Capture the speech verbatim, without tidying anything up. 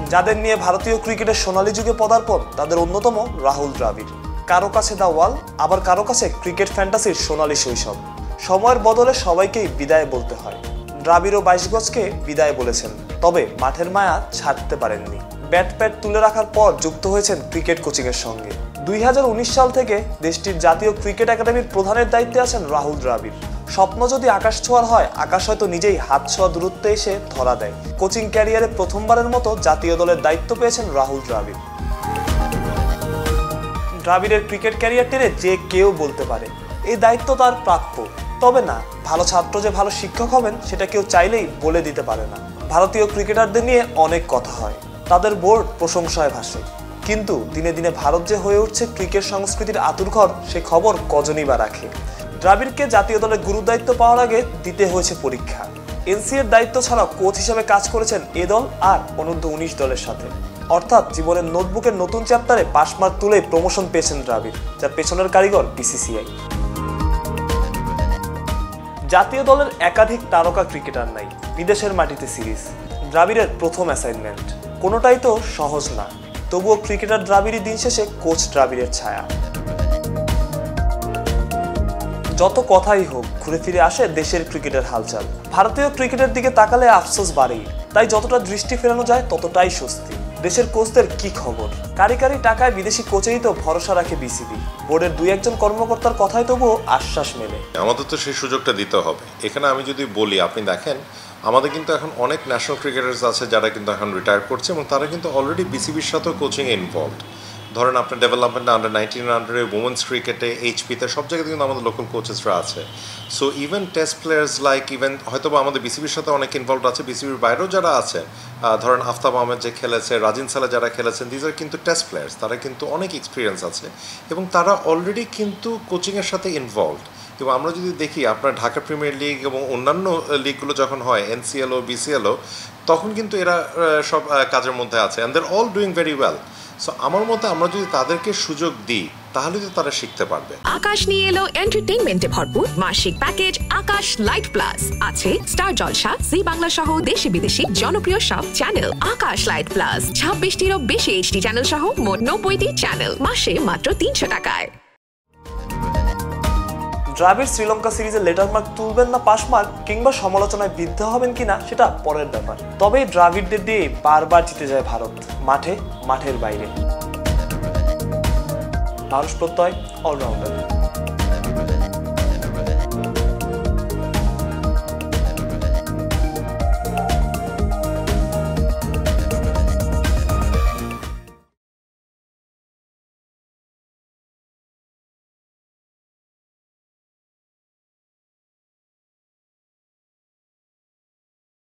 যাদের নিয়ে ভারতীয় ক্রিকেটের সোনালী যুগে পদার্পণ তাদের অন্যতম রাহুল দ্রাবিড়। কারো কাছে দা ওয়াল, আবার কারো কাছে ক্রিকেট ফ্যান্টাসির সোনালী শৈশব। সময়ের বদলে সবাইকেই বিদায় বলতে হয়। দ্রাবিড়ও বাইশ গজকে বিদায় বলেছেন, তবে মাঠের মায়া ছাড়তে পারেননি। ব্যাট প্যাট তুলে রাখার পর যুক্ত হয়েছেন ক্রিকেট কোচিংয়ের সঙ্গে। দুই হাজার উনিশ সাল থেকে দেশটির জাতীয় ক্রিকেট একাডেমির প্রধানের দায়িত্বে আছেন রাহুল দ্রাবিড়। স্বপ্ন যদি আকাশ ছোঁয়ার হয়, আকাশ হয়তো নিজেই হাত ছোঁয়া দূরত্বে এসে ধরা দেয়। কোচিং ক্যারিয়ারে প্রথমবারের মতো জাতীয় দলের দায়িত্ব পেয়েছেন রাহুল দ্রাবিড়। দ্রাবিড়ের ক্রিকেট ক্যারিয়ার টেনে যে কেউ বলতে পারে এই দায়িত্ব তার প্রাপ্য। তবে না, ভালো ছাত্র যে ভালো শিক্ষক হবেন সেটা কেউ চাইলেই বলে দিতে পারে না। ভারতীয় ক্রিকেটারদের নিয়ে অনেক কথা হয়, তাদের বোর্ড প্রশংসায় ভাসে, কিন্তু দিনে দিনে ভারত যে হয়ে উঠছে ক্রিকেট সংস্কৃতির আতুরঘর সে খবর কজনই বা রাখে। দ্রাবিড়কে জাতীয় দলের গুরু দায়িত্ব পাওয়ার আগে দিতে হয়েছে পরীক্ষা। এনসি এর দায়িত্ব ছাড়াও কোচ হিসেবে কাজ করেছেন এ দল আর অনূর্ধ্ব উনিশ দলের সাথে। অর্থাৎ জীবনের নোটবুকের নতুন চ্যাপ্টারে পাসমার্ক তুলে প্রমোশন পেয়েছেন দ্রাবিড়, যার পেছনের কারিগর বিসিসিআই। জাতীয় দলের একাধিক তারকা ক্রিকেটার নাই, বিদেশের মাটিতে সিরিজ দ্রাবিড়ের প্রথম অ্যাসাইনমেন্ট। কোনোটাই তো সহজ না, তবুও ক্রিকেটার দ্রাবিড়ই দিন শেষে কোচ দ্রাবিড়ের ছায়া। যত কথাই হোক, ঘুরে ফিরে আসে দেশের ক্রিকেটের হালচাল। ভারতীয় ক্রিকেটের দিকে তাকালে আফসোস বাড়েই, তাই যতটা দৃষ্টি ফেরানো যায় ততটাই স্বস্তি। দেশের কোচদের কি খবর? কারি কারি টাকায় বিদেশি কোচেই তো ভরসা রাখে বিসিবি। বোর্ডের দুই একজন কর্মকর্তার কথাই তবুও আশ্বাস মেলে। আমাদের তো সেই সুযোগটা দিতে হবে। এখানে আমি যদি বলি, আপনি দেখেন আমাদের কিন্তু এখন অনেক ন্যাশনাল ক্রিকেটার্স আছে যারা কিন্তু এখন রিটায়ার করছে এবং তারা কিন্তু অলরেডি বিসিবির সাথেও কোচিংয়ে ইনভলভড। ধরেন আপনার ডেভেলপমেন্ট আন্ডার নাইনটিন আন্ডারে, উমেন্স ক্রিকেটে, এইচপিতে, সব জায়গাতে কিন্তু আমাদের লোকাল কোচেসরা আছে। So even test players like even হয়তো বা আমাদের বিসিবির সাথে অনেক ইনভলভ আছে, বিসিবির বাইরেও যারা আছে, ধরেন আফতাব আহমেদ যে খেলেছে, রাজিন সালে যারা খেলেছেন, দিজ আর কিন্তু টেস্ট প্লেয়ার্স, তারা কিন্তু অনেক এক্সপিরিয়েন্স আছে এবং তারা অলরেডি কিন্তু কোচিংয়ের সাথে ইনভলভড। এবং আমরা যদি দেখি আপনার ঢাকা প্রিমিয়ার লিগ এবং অন্যান্য লিগগুলো যখন হয়, এনসিএলও, বিসিএলও, তখন কিন্তু এরা সব কাজের মধ্যে আছে and they're all doing very well. So আমার মতে আমরা যদি তাদেরকে সুযোগ দিই তাহলে তো তারা শিখতে পারবে। আকাশ নিয়ে এলো এন্টারটেইনমেন্টে ভরপুর মাসিক প্যাকেজ আকাশ লাইট প্লাস। আছে স্টার জলসা, জি বাংলা সহ দেশি বিদেশি জনপ্রিয় সব চ্যানেল। আকাশ লাইট প্লাস ছাব্বিশটিরও বেশি এইচডি চ্যানেল সহ মোট নব্বইটি চ্যানেল, মাসে মাত্র তিনশো টাকায়। দ্রাবিড় শ্রীলঙ্কা সিরিজে লেটার মার্ক তুলবেন না পাস মার্ক, কিংবা সমালোচনায় বিদ্ধ হবেন কিনা সেটা পরের ব্যাপার। তবে দ্রাবিড়দের দিয়ে বারবার জিতে যায় ভারত, মাঠে মাঠের বাইরে। পারস প্রত্যয় অলরাউন্ডার।